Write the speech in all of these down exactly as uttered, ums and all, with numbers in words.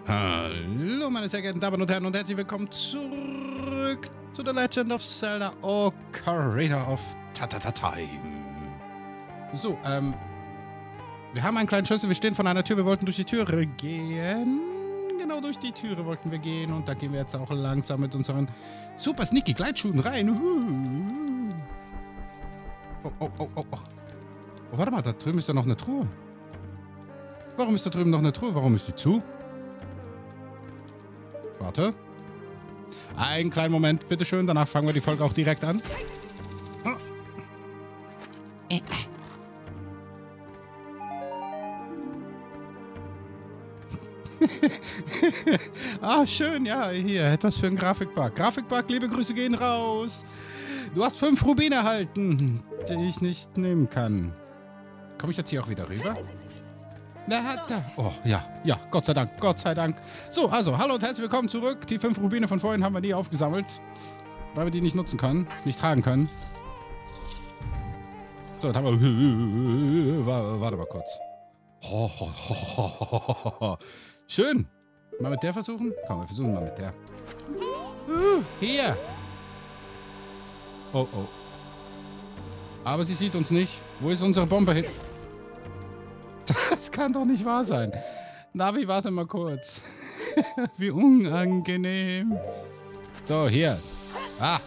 Hallo meine sehr geehrten Damen und Herren und herzlich willkommen zurück zu The Legend of Zelda Ocarina of Time. So, ähm, wir haben einen kleinen Schlüssel, wir stehen vor einer Tür, wir wollten durch die Türe gehen. Genau durch die Türe wollten wir gehen und da gehen wir jetzt auch langsam mit unseren super sneaky Gleitschuhen rein. Oh, oh, oh, oh, oh. Oh, warte mal, da drüben ist ja noch eine Truhe. Warum ist da drüben noch eine Truhe? Warum ist die zu? Warte. Einen kleinen Moment, bitteschön. Danach fangen wir die Folge auch direkt an. Ah, schön, ja, hier, etwas für einen Grafikbug. Grafikbug, liebe Grüße gehen raus. Du hast fünf Rubine erhalten, die ich nicht nehmen kann. Komme ich jetzt hier auch wieder rüber? Na, da. Oh, ja, ja, Gott sei Dank, Gott sei Dank. So, also, hallo und herzlich willkommen zurück. Die fünf Rubine von vorhin haben wir nie aufgesammelt, weil wir die nicht nutzen können, nicht tragen können. So, dann haben wir... Warte mal kurz. Oh, oh, oh, oh, oh. Schön. Mal mit der versuchen? Komm, wir versuchen mal mit der. Uh, hier. Oh, oh. Aber sie sieht uns nicht. Wo ist unsere Bombe hin? Das kann doch nicht wahr sein. Navi, warte mal kurz. Wie unangenehm. So, hier. Ah.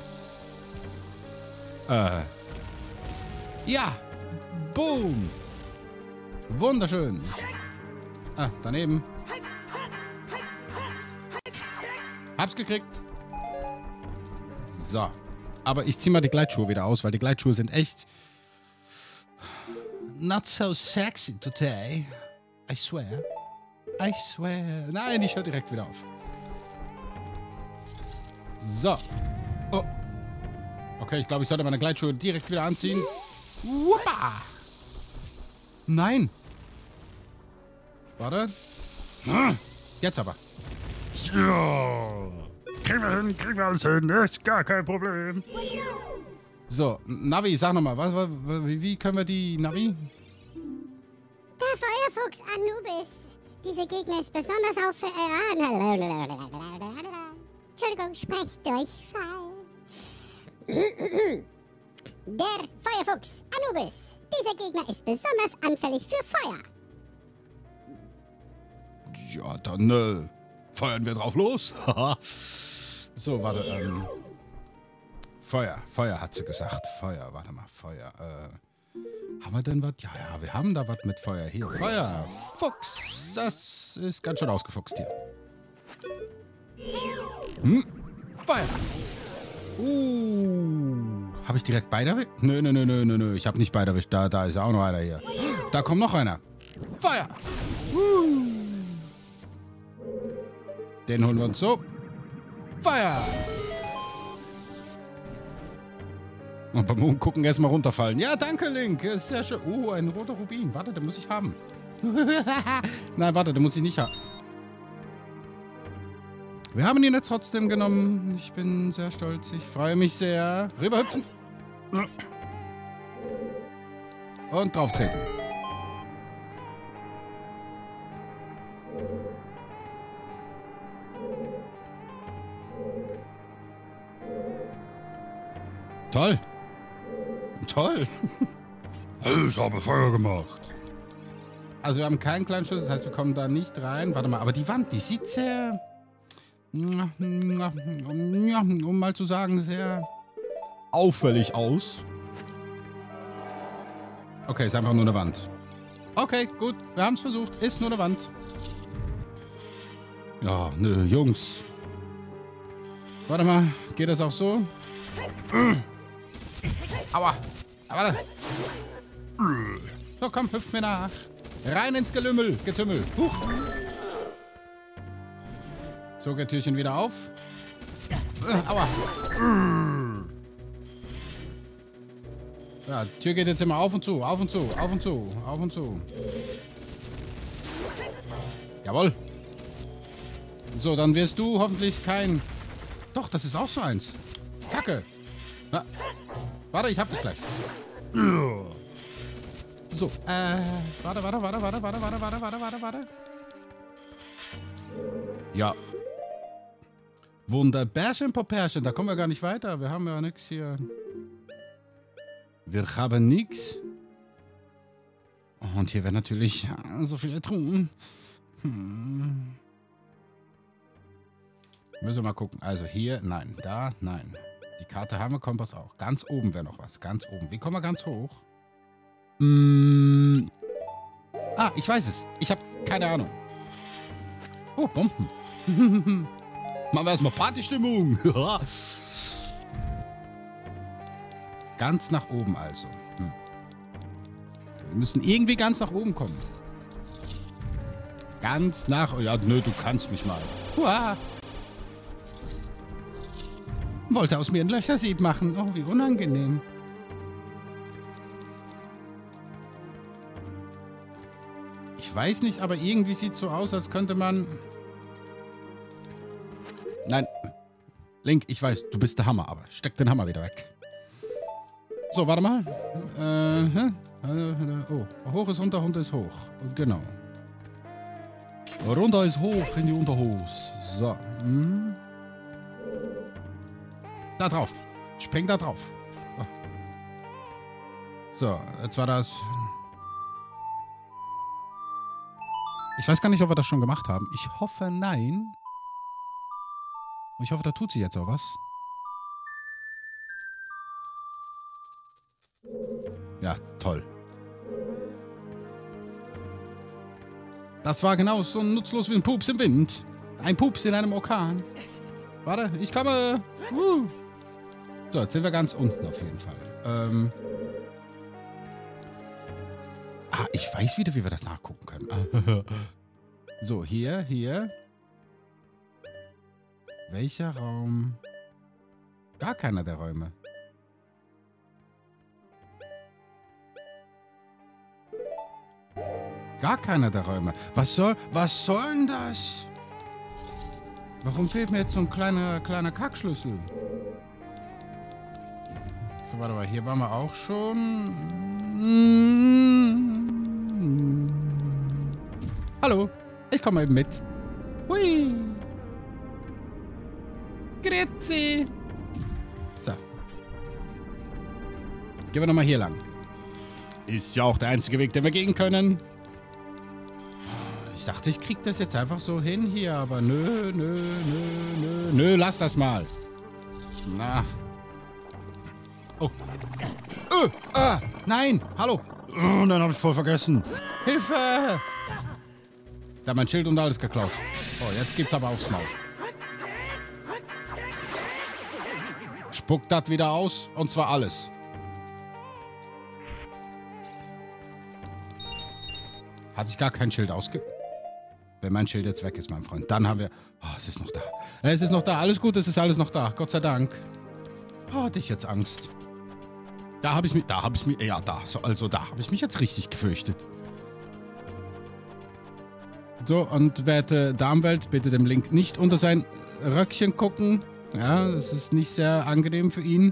Äh. Ja. Boom. Wunderschön. Ah, daneben. Hab's gekriegt. So. Aber ich zieh mal die Gleitschuhe wieder aus, weil die Gleitschuhe sind echt... not so sexy today. I swear. I swear. Nein, ich höre direkt wieder auf. So. Oh. Okay, ich glaube, ich sollte meine Gleitschuhe direkt wieder anziehen. Wuppa. Nein. Warte. Jetzt aber. Ja. Kriegen wir hin, kriegen wir alles hin. Ist gar kein Problem. So, Navi, sag nochmal, was, was, wie, wie können wir die, Navi? Der Feuerfuchs Anubis. Dieser Gegner ist besonders auf... Äh, Entschuldigung, Sprechdurchfall. Der Feuerfuchs Anubis. Dieser Gegner ist besonders anfällig für Feuer. Ja, dann äh, feuern wir drauf los. So, warte, ähm... Feuer, Feuer hat sie gesagt. Feuer, warte mal, Feuer. Äh, haben wir denn was? Ja, ja, wir haben da was mit Feuer. Hier, Feuer. Fuchs, das ist ganz schön ausgefuchst hier. Hm? Feuer. Uh, habe ich direkt beide erwischt? Nö, nö, nö, nö, nö, nö. Ich habe nicht beide erwischt. Da, da ist auch noch einer hier. Da kommt noch einer. Feuer. Uh. Den holen wir uns so. Feuer. Und beim Umgucken erstmal runterfallen. Ja, danke, Link. Ist sehr schön. Oh, ein roter Rubin. Warte, den muss ich haben. Nein, warte, den muss ich nicht haben. Wir haben ihn jetzt trotzdem genommen. Ich bin sehr stolz. Ich freue mich sehr. Rüberhüpfen. Und drauf treten. Toll. Toll. Ich habe Feuer gemacht. Also wir haben keinen kleinen Schlüssel, das heißt, wir kommen da nicht rein. Warte mal, aber die Wand, die sieht sehr... um mal zu sagen, sehr auffällig aus. Okay, ist einfach nur eine Wand. Okay, gut, wir haben es versucht. Ist nur eine Wand. Ja, nö, Jungs. Warte mal, geht das auch so? Aua. Warte. So, komm, hüpf mir nach. Rein ins Gelümmel, Getümmel. Huch. So, geht Türchen wieder auf. Aua. Ja, Tür geht jetzt immer auf und zu, auf und zu, auf und zu, auf und zu. Jawohl. So, dann wirst du hoffentlich kein... Doch, das ist auch so eins. Kacke. Na, warte, ich hab dich gleich. So, äh, warte, warte, warte, warte, warte, warte, warte, warte, warte, warte. Ja. Wunderbärchen, Popärchen. Da kommen wir gar nicht weiter. Wir haben ja nichts hier. Wir haben nichts. Und hier wäre natürlich so viele Truhen. Hm. Müssen wir mal gucken. Also hier, nein. Da, nein. Die Karte haben wir, Kompass auch. Ganz oben wäre noch was. Ganz oben. Wie kommen wir ganz hoch? Hm. Ah, ich weiß es. Ich habe keine Ahnung. Oh, Bomben. Machen wir erstmal Partystimmung. Ganz nach oben also. Hm. Wir müssen irgendwie ganz nach oben kommen. Ganz nach... Ja, nö, du kannst mich mal. Uah. Wollte aus mir ein Löchersieb machen. Oh, wie unangenehm. Ich weiß nicht, aber irgendwie sieht es so aus, als könnte man... Nein. Link, ich weiß, du bist der Hammer, aber steck den Hammer wieder weg. So, warte mal. Äh, oh, hoch ist runter, runter ist hoch. Genau. Runter ist hoch in die Unterhose. So. Hm. Da drauf. Spring da drauf. Oh. So, jetzt war das... Ich weiß gar nicht, ob wir das schon gemacht haben. Ich hoffe, nein. Und ich hoffe, da tut sie jetzt auch was. Ja, toll. Das war genau so nutzlos wie ein Pups im Wind. Ein Pups in einem Orkan. Warte, ich komme. Uh. So, jetzt sind wir ganz unten auf jeden Fall. Ähm. Ah, ich weiß wieder, wie wir das nachgucken können. So, hier, hier. Welcher Raum? Gar keiner der Räume. Gar keiner der Räume. Was soll, was soll denn das? Warum fehlt mir jetzt so ein kleiner, kleiner Kackschlüssel? So, warte mal. Hier waren wir auch schon. Hallo. Ich komme eben mit. Hui. Grüezi. So. Gehen wir nochmal hier lang. Ist ja auch der einzige Weg, den wir gehen können. Ich dachte, ich krieg das jetzt einfach so hin hier, aber nö, nö, nö, nö, nö, lass das mal. Na. Oh. Äh, ah, nein, hallo. Oh, dann hab ich voll vergessen. Hilfe! Da hat mein Schild und alles geklaut. Oh, jetzt gibt's aber aufs Maul. Spuckt das wieder aus, und zwar alles. Hatte ich gar kein Schild ausge... Wenn mein Schild jetzt weg ist, mein Freund, dann haben wir... Oh, es ist noch da. Es ist noch da. Alles gut, es ist alles noch da. Gott sei Dank. Oh, hatte ich jetzt Angst. Da habe ich mich... Da habe ich mich... Ja, da. So, also da habe ich mich jetzt richtig gefürchtet. So, und werte Damenwelt, bitte dem Link nicht unter sein Röckchen gucken. Ja, das ist nicht sehr angenehm für ihn.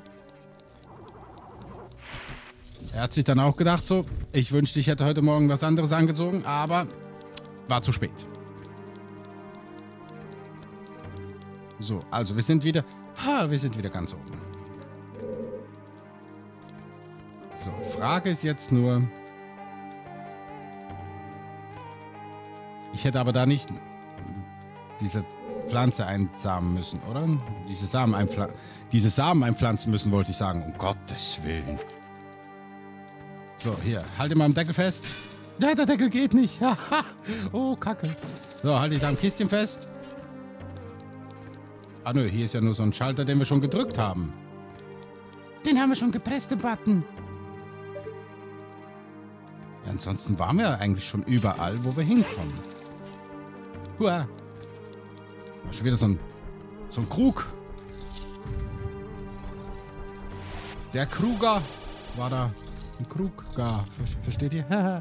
Er hat sich dann auch gedacht so, ich wünschte, ich hätte heute Morgen was anderes angezogen, aber war zu spät. So, also wir sind wieder, ha, wir sind wieder ganz oben. So, Frage ist jetzt nur, ich hätte aber da nicht diese Pflanze einsamen müssen, oder? Diese Samen, einpfla diese Samen einpflanzen müssen, wollte ich sagen, um Gottes Willen. So, hier, halte mal am Deckel fest. Ja, der Deckel geht nicht. Oh, Kacke. So, halte ich da am Kistchen fest. Ah, nö, hier ist ja nur so ein Schalter, den wir schon gedrückt haben. Den haben wir schon gepresst, den Button. Ja, ansonsten waren wir eigentlich schon überall, wo wir hinkommen. Hua. War schon wieder so ein, so ein Krug. Der Kruger war da. Ein Krug gar. Versteht ihr?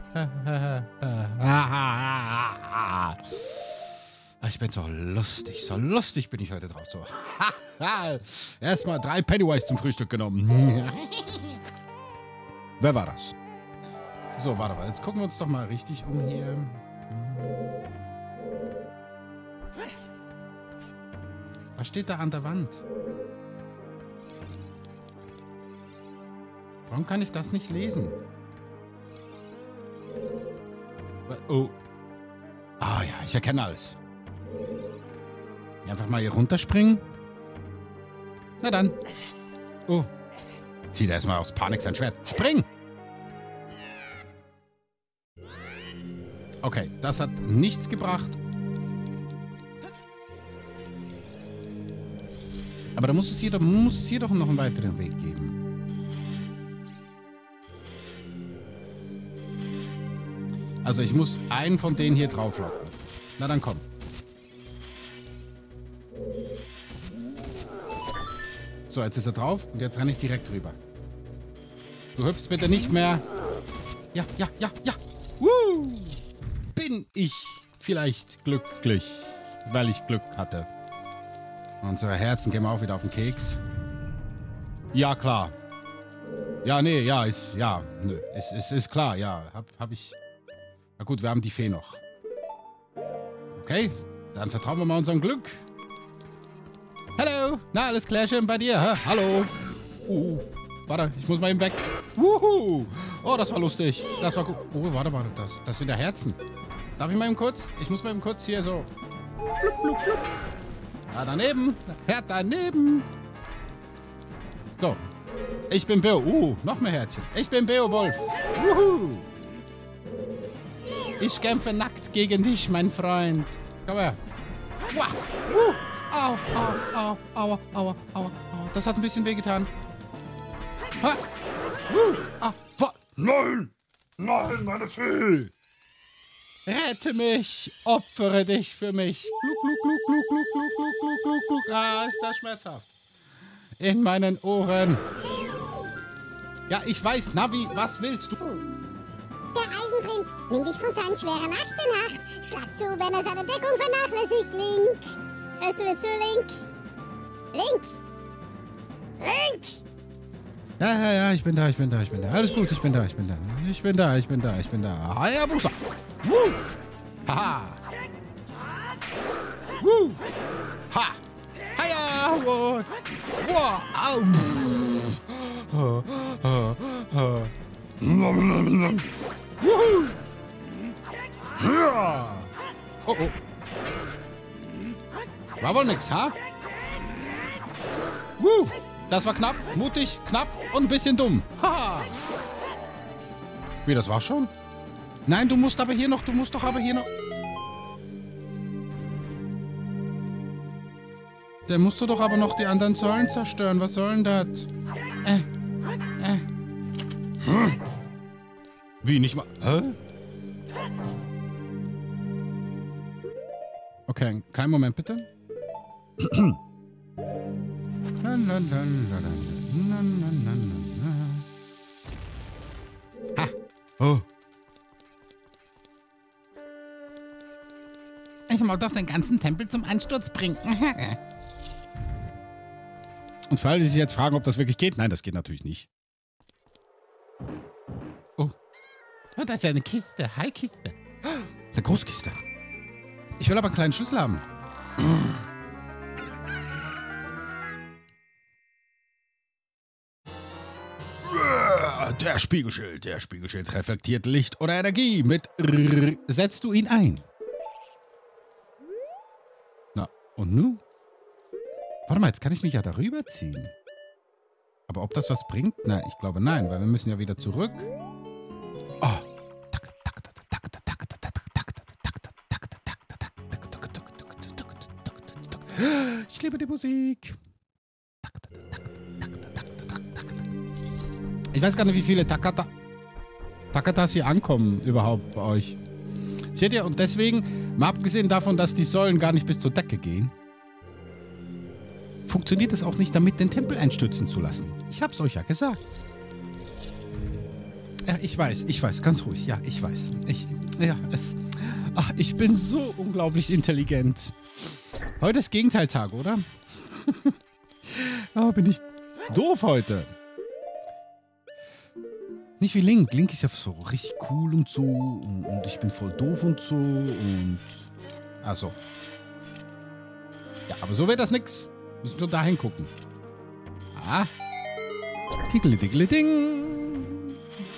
Ich bin so lustig. So lustig bin ich heute drauf. So. Erstmal drei Pennywise zum Frühstück genommen. Wer war das? So, warte mal. Jetzt gucken wir uns doch mal richtig um hier. Was steht da an der Wand? Warum kann ich das nicht lesen? Oh. Ah ja, ich erkenne alles. Einfach mal hier runterspringen. Na dann. Oh. Zieht er erstmal aus Panik sein Schwert. Spring! Okay, das hat nichts gebracht. Aber da muss es hier doch, muss es hier doch noch einen weiteren Weg geben. Also ich muss einen von denen hier drauflocken. Na dann komm. So, jetzt ist er drauf und jetzt renne ich direkt rüber. Du hüpfst bitte nicht mehr. Ja, ja, ja, ja. Woo! Bin ich vielleicht glücklich, weil ich Glück hatte. Unsere Herzen gehen auch wieder auf den Keks. Ja, klar. Ja, nee, ja, ist, ja, nö, ist, ist, ist klar, ja, hab, hab ich... Na gut, wir haben die Fee noch. Okay, dann vertrauen wir mal unserem Glück. Hallo, na, alles klärchen bei dir, hä? Hallo. Uh, warte, ich muss mal eben weg. Wuhu. Oh, das war lustig. Das war gut. Oh, warte, warte, das, das sind ja Herzen. Darf ich mal eben kurz? Ich muss mal eben kurz hier so... Flup, flup, flup. Ja, daneben. Ja, daneben. So. Ich bin Beo. Uh, noch mehr Herzchen. Ich bin Beowulf. Wuhu. Ich kämpfe nackt gegen dich, mein Freund. Komm her. Wow. Uh. Au, au, au, aua, aua, aua, aua. Das hat ein bisschen wehgetan. Ha. Uh. Ah. Nein! Nein, meine Fee! Rette mich! Opfere dich für mich! Gluck, gluck, gluck, gluck, gluck, gluck, gluck, gluck, gluck, gluck. Ah, ist das schmerzhaft. In meinen Ohren. Ja, ich weiß, Navi, was willst du? Der Eisenprinz nimmt dich von seinen schweren Axt in Acht. Schlag zu, wenn er seine Deckung vernachlässigt, Link. Hörst du mir zu, Link? Link! Link! Ja, ja, ja, ich bin da, ich bin da, ich bin da. Alles gut, ich bin da, ich bin da. Ich bin da, ich bin da, ich bin da. Hayabusa! Woo! Haha! Woo! Ha! Haya! Wow! Wow! Au! Ha! Ha! Ha! Nom, nom, nom. Wuhu! Ja! Oh, oh. War wohl nix, ha? Woo! Das war knapp, mutig, knapp und ein bisschen dumm. Haha! Wie, das war schon? Nein, du musst aber hier noch, du musst doch aber hier noch... Dann musst du doch aber noch die anderen Säulen zerstören. Was soll denn das? Äh, äh. Hm. Wie, nicht mal... Hä? Okay, einen kleinen Moment bitte. Ha! Oh! Ich muss doch den ganzen Tempel zum Einsturz bringen. Und für alle, die sich jetzt fragen, ob das wirklich geht, nein, das geht natürlich nicht. Oh. Oh, da ist ja eine Kiste. Hi, Kiste. Eine Großkiste. Ich will aber einen kleinen Schlüssel haben. Der Spiegelschild. Der Spiegelschild reflektiert Licht oder Energie. Mit R setzt du ihn ein. Na, und nun? Warte mal, jetzt kann ich mich ja darüber ziehen. Aber ob das was bringt? Na, ich glaube nein, weil wir müssen ja wieder zurück. Oh. Ich liebe die Musik. Ich weiß gar nicht, wie viele Takata Takatas hier ankommen überhaupt bei euch. Seht ihr? Und deswegen, mal abgesehen davon, dass die Säulen gar nicht bis zur Decke gehen, funktioniert es auch nicht, damit den Tempel einstürzen zu lassen. Ich hab's euch ja gesagt. Ja, ich weiß, ich weiß, ganz ruhig. Ja, ich weiß. Ich, ja, es... Ach, ich bin so unglaublich intelligent. Heute ist Gegenteiltag, oder? Oh, bin ich doof heute. Nicht wie Link. Link ist ja so richtig cool und so. Und, und ich bin voll doof und so. Und... Also. Ja, aber so wird das nix. Müssen nur da hingucken. Ah. Tickeli, tickeli, ding.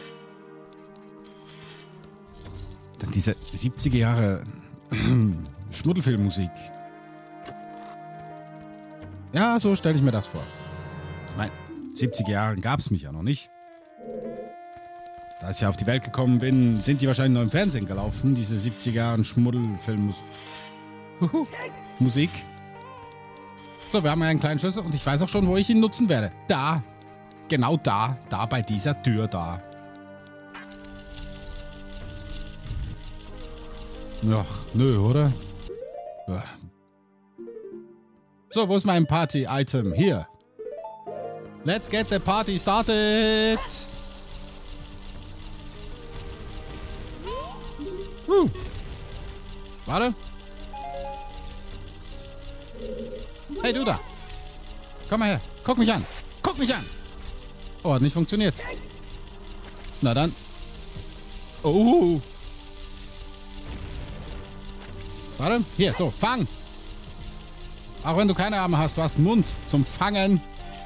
Dann diese siebziger Jahre Schmuddelfilmmusik. Ja, so stelle ich mir das vor. Ich meine, siebziger Jahre gab es mich ja noch nicht. Da ich ja auf die Welt gekommen bin, sind die wahrscheinlich noch im Fernsehen gelaufen, diese siebziger Jahre Schmuddelfilmmusik. Musik. So, wir haben ja einen kleinen Schlüssel und ich weiß auch schon, wo ich ihn nutzen werde. Da. Genau da. Da bei dieser Tür da. Ach, nö, oder? Ja. So, wo ist mein Party-Item? Hier. Let's get the party started. Uh. Warte. Hey, du da. Komm mal her. Guck mich an. Guck mich an. Oh, hat nicht funktioniert. Na dann. Oh. Warte. Hier, so. Fang. Auch wenn du keine Arme hast, du hast einen Mund zum Fangen.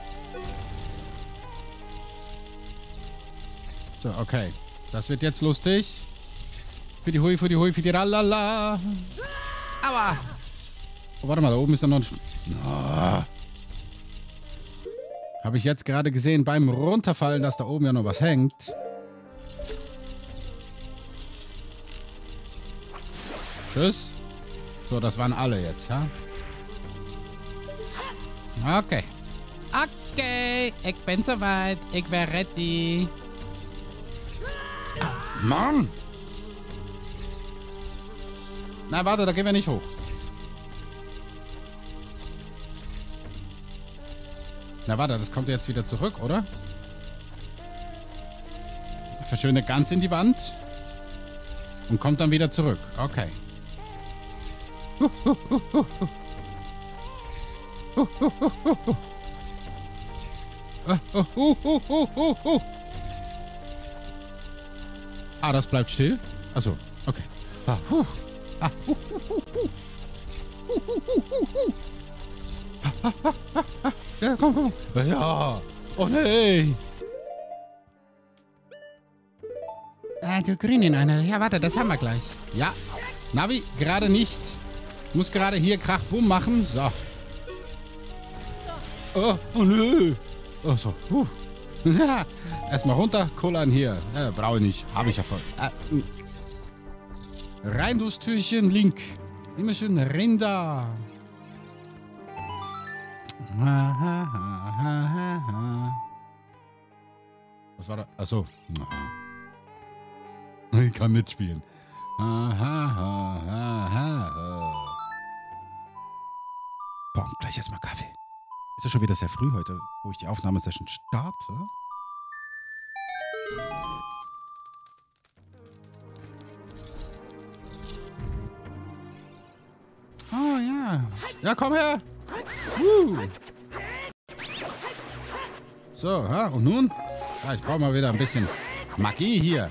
So, okay. Das wird jetzt lustig. Für die Hui, für die Hui, für die Rallala. Aua. Oh, warte mal, da oben ist ja noch ein... Sch oh. Habe ich jetzt gerade gesehen beim Runterfallen, dass da oben ja noch was hängt. Tschüss. So, das waren alle jetzt, ja? Okay. Okay, ich bin soweit. Ich wäre ready. Ah, Mann! Na, warte, da gehen wir nicht hoch. Na, warte, das kommt jetzt wieder zurück, oder? Verschwindet ganz in die Wand. Und kommt dann wieder zurück. Okay. Huh, huh, huh, huh, huh. Uh, uh, uh, uh, uh. Uh, uh, uh, uh, uh, uh, uh. Ah, das bleibt still? Achso, okay. Ah, huh. Ah, uh, uh, uh, uh. Uh, uh, uh, uh. Ah, ah, ah, ah, ah. Ja, komm, komm. Ja. Oh, nee. Ah, du Grün in einer. Ja, warte, das haben wir gleich. Ja. Navi, gerade nicht. Muss gerade hier Krach, Bumm machen. So. Oh, oh nö. Oh, so. Huh. Ja. Erstmal runter, kullern hier. Äh, brauche ich nicht. Habe ich ja voll. Äh, rein durchs Türchen, Link. Immer schön rein da. Was war da? Achso. Ich kann mitspielen. Boah, gleich erstmal Kaffee. Ist ja schon wieder sehr früh heute, wo ich die Aufnahmesession starte. Oh ja. Ja, komm her. Uh. So, ha, und nun? Ja, ich brauche mal wieder ein bisschen Magie hier.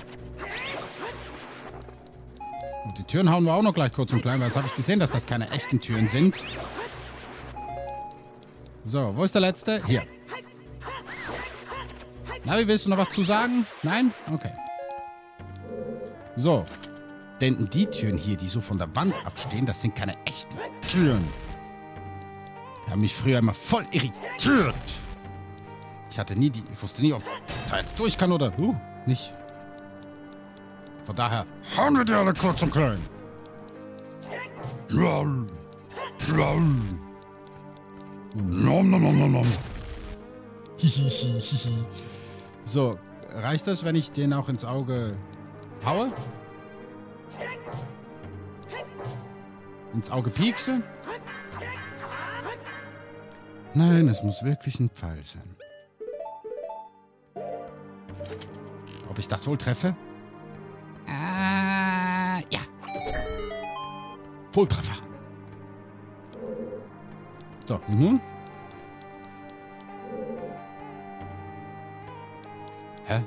Und die Türen hauen wir auch noch gleich kurz und klein, weil jetzt habe ich gesehen, dass das keine echten Türen sind. So, wo ist der letzte? Hier. Navi, willst du noch was zu sagen? Nein? Okay. So. Denn die Türen hier, die so von der Wand abstehen, das sind keine echten Türen. Die haben mich früher immer voll irritiert. Ich hatte nie die... Ich wusste nie, ob ich da jetzt durch kann oder... Uh, nicht. Von daher hauen wir die alle kurz und klein. Nom, nom, nom, nom, nom. So, reicht das, wenn ich den auch ins Auge haue? Ins Auge piekse? Nein, es muss wirklich ein Pfeil sein. Ob ich das wohl treffe? Ah, ja. Volltreffer. So, und nun? Hä?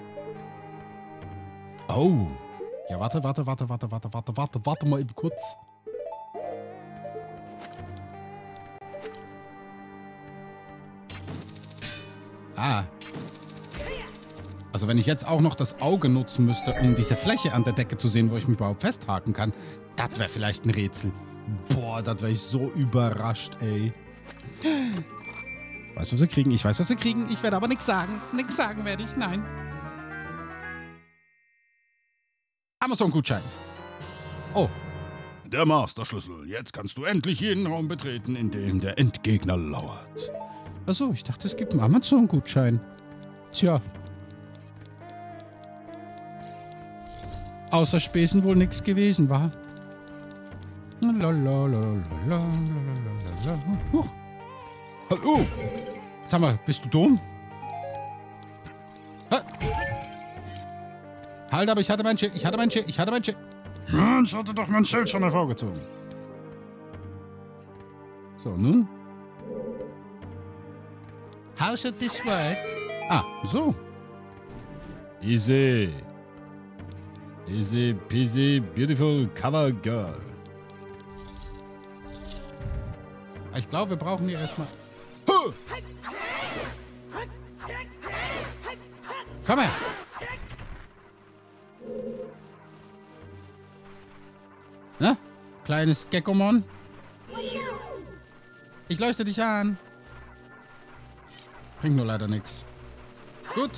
Oh. Ja, warte, warte, warte, warte, warte, warte, warte, warte mal eben kurz. Ah. Also wenn ich jetzt auch noch das Auge nutzen müsste, um diese Fläche an der Decke zu sehen, wo ich mich überhaupt festhaken kann, das wäre vielleicht ein Rätsel. Boah, das wäre ich so überrascht, ey. Ich weiß, was wir kriegen. Ich weiß, was wir kriegen. Ich werde aber nichts sagen. Nichts sagen werde ich. Nein. Amazon-Gutschein. Oh. Der Masterschlüssel. Jetzt kannst du endlich jeden Raum betreten, in dem der Endgegner lauert. Achso, ich dachte, es gibt einen Amazon-Gutschein. Tja. Außer Spesen wohl nichts gewesen, war. Hallo. Sag mal, bist du dumm? Halt, aber ich hatte mein Schild, ich hatte mein Schild, ich hatte mein Schild. Ja, ich hatte doch mein Schild schon hervorgezogen. So, nun? How should this work? Ah, so. Easy. Easy peasy, beautiful cover girl. Ich glaube, wir brauchen hier erstmal... Huh! Komm her! Na? Kleines Geckomon? Ich leuchte dich an. Bringt nur leider nichts. Gut.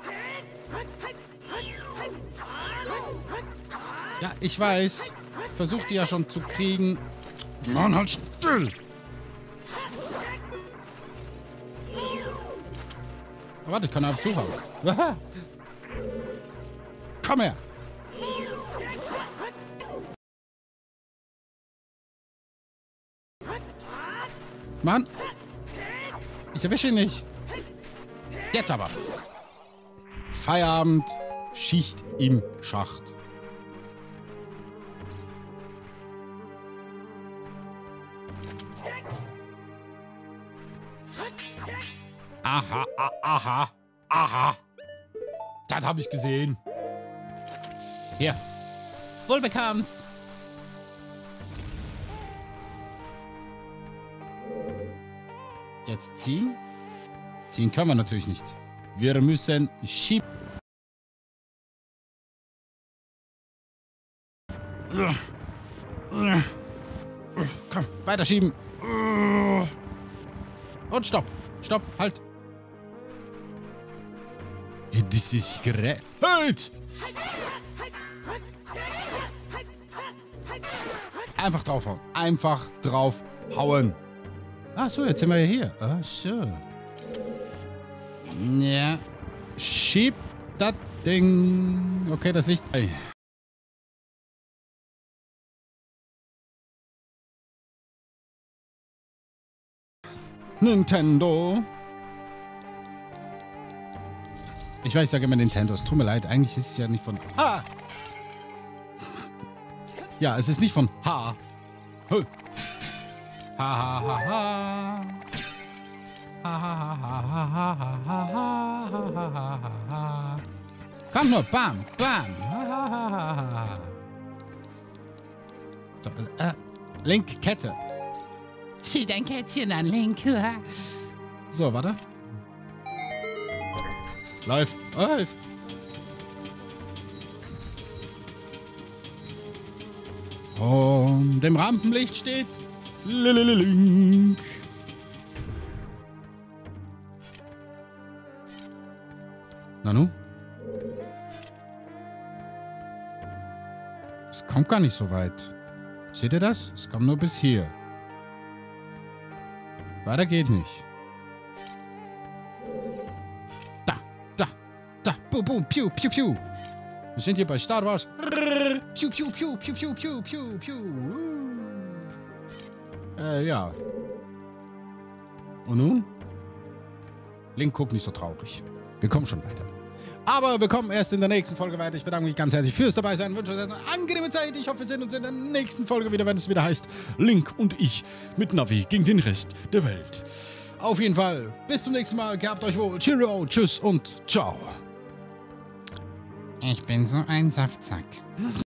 Ja, ich weiß. Versucht die ja schon zu kriegen. Mann, halt still! Oh, warte, ich kann einfach zuhauen. Komm her! Mann! Ich erwische ihn nicht. Jetzt aber. Feierabend. Schicht im Schacht. Aha, aha, aha. Das habe ich gesehen. Hier. Wohl bekamst. Jetzt ziehen. Ziehen können wir natürlich nicht. Wir müssen schieben. Komm, weiter schieben. Und stopp. Stopp, halt. Das ist gerät. Halt! Einfach draufhauen. Einfach draufhauen. Ach so, jetzt sind wir hier. Ach so. Ja. Schieb das Ding. Okay, das Licht. Ey. Nintendo. Ich weiß, ich sage immer Nintendo. Es tut mir leid. Eigentlich ist es ja nicht von... Ah! Ja, es ist nicht von H. H. Ha, ha, ha, ha. Ha, ha, ha, ha, ha, ha, ha, ha, ha, ha. Komm nur. Bam, bam. Ha, ha, ha, ha, ha. So, äh, Link, Kette. Zieh dein Kettchen an, Link. So, warte. Läuft, läuft. Und im Rampenlicht steht Link. Nanu? Es kommt gar nicht so weit. Seht ihr das? Es kommt nur bis hier. Weiter geht nicht. Da, da, da. Boom, boom, piu, piu, piu. Wir sind hier bei Star Wars. Piu, piu, piu, piu, piu, piu, piu, piu. Äh, ja. Und nun? Link guckt nicht so traurig. Wir kommen schon weiter. Aber wir kommen erst in der nächsten Folge weiter. Ich bedanke mich ganz herzlich fürs dabei sein. Wünsche euch eine angenehme Zeit. Ich hoffe, wir sehen uns in der nächsten Folge wieder, wenn es wieder heißt Link und ich mit Navi gegen den Rest der Welt. Auf jeden Fall. Bis zum nächsten Mal. Gehabt euch wohl. Cheerio, tschüss und ciao. Ich bin so ein Saftsack.